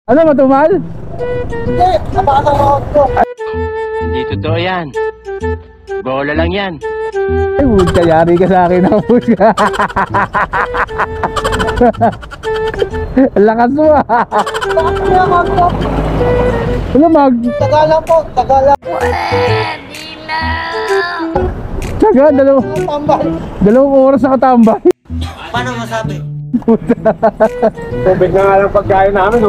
Ano, matumal? Hindi, napakasama ko. Hindi totoo yan. Bola lang yan. Ay, huwag kayari ka sa akin. Lakas mo ah. Bakit kaya ako? Ano mag? Tagalang po, tagalang. Tsaga, Tambay. 2 oras nakatambay. Paano masabi? Tubig na nga lang pagkain namin.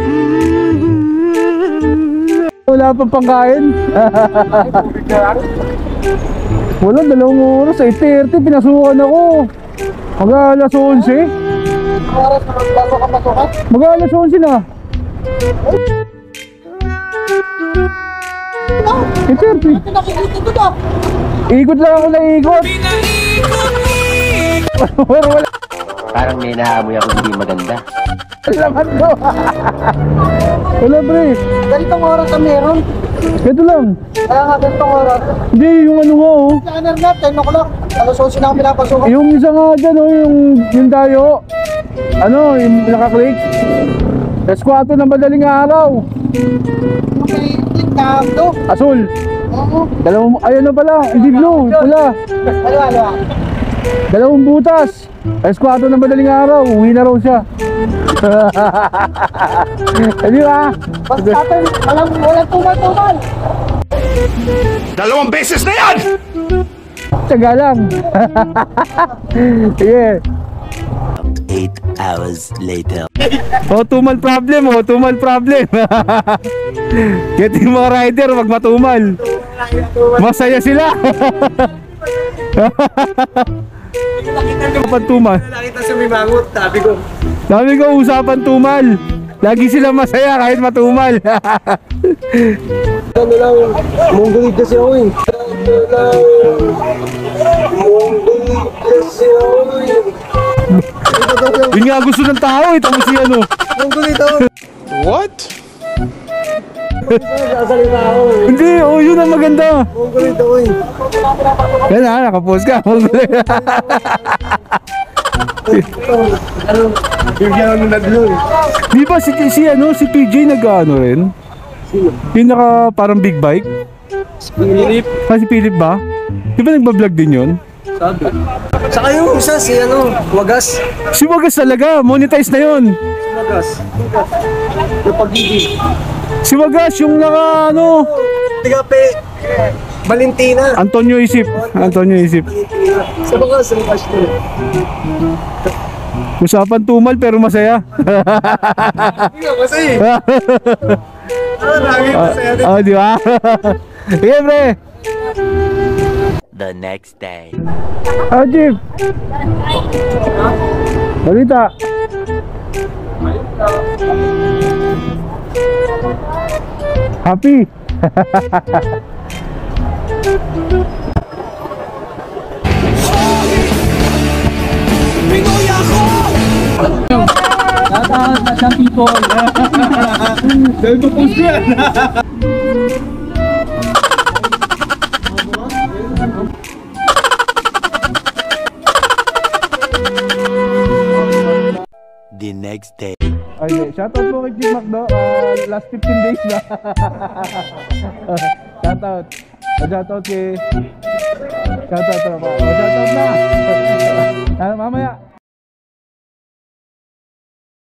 Wala pang pangkain. Tubig na lang. Wala, 2 oras. 8:30, pinasukan ako. Mag-alas 11. Oras na bago ka masukat? Mag-alas 11 na. 8:30. Nakikita ko na. Ikot lang ako na ikot. Wala. Parang may naamoy ako hindi maganda. Laman ko. Wala pre. Ganitong oras na meron. Ito lang. Kaya nga ganitong oras. Hindi, yung ano nga oh. Planner na, 10 o'clock. Alas 11 na kami pinapasukan. Yung isa nga dyan oh, yung tayo. Ano, yung nakaklik. S4 ng madaling araw. Okay, click na ito. Asul. Oo. Ayun na pala, hindi blue, pula. Alwa. 2 butas. S4 ng madaling araw, uwi na raw siya. Hindi ba? Basta natin, walang tumal-tumal. 2 beses na yan! Tsaga lang. Sige. 8 hours later. Tumal problem, tumal problem. Kaya yung mga rider, wag matumal. Masaya sila. Usapan tumal. Nakita sa Mimangot, Sabi ko, usapan tumal. Lagi sila masaya kahit matumal. Ano lang, mongolid kasi ako eh. Mongolid kasi ako eh. Yun nga gusto ng tao eh, tapos si ano. Mongolid ako. What? Sasalita ako eh. Hindi, yun ang maganda. Mongolid ako eh. Yan ha, nakapost ka. Bigyan ako ng naglo eh. Di ba si PJ nag-ano rin? Yung naka parang big bike? Philip. Si Philip ba? Di ba nagbablog din yun? Sabi. Saka yung isa si Wagas. Si Wagas talaga, monetize na yun. Wagas. Yung pag-ibig. Si Wagas yung naka Tigape. Valentina. Antonio Isip. Valentina. Sa Wagas, sa Wagas to. Usapan tumal pero masaya. Hindi nga, masaya eh. Lagi masaya din. Di ba? Sige, pre. The next day. Jeep. Balita. Happy. Tataas na siyang people. Dahil pa-post ko yan. The next day. Okay, shoutout po kay Jim Macdo. Last 15 days na. Shoutout. Shoutout kay... Shoutout na. Shoutout na.